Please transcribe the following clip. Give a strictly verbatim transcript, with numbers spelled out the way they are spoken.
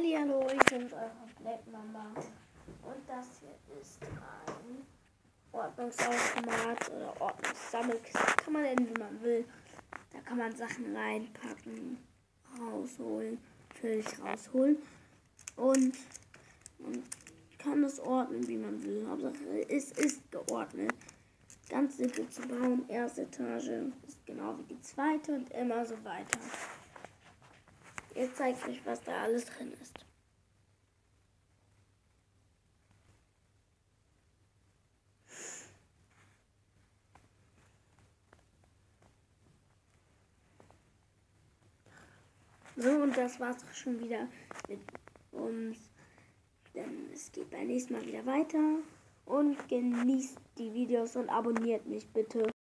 Hallihallo, ich bin eure Black Mama und das hier ist ein Ordnungsautomat oder Ordnungssammelkiste. Kann man nennen, wie man will. Da kann man Sachen reinpacken, rausholen, völlig rausholen und man kann es ordnen, wie man will. Hauptsache es ist geordnet. Ganz simpel zu bauen. Erste Etage ist genau wie die zweite und immer so weiter. Jetzt zeige ich euch, was da alles drin ist. So, und das war's auch schon wieder mit uns. Denn es geht beim nächsten Mal wieder weiter. Und genießt die Videos und abonniert mich bitte.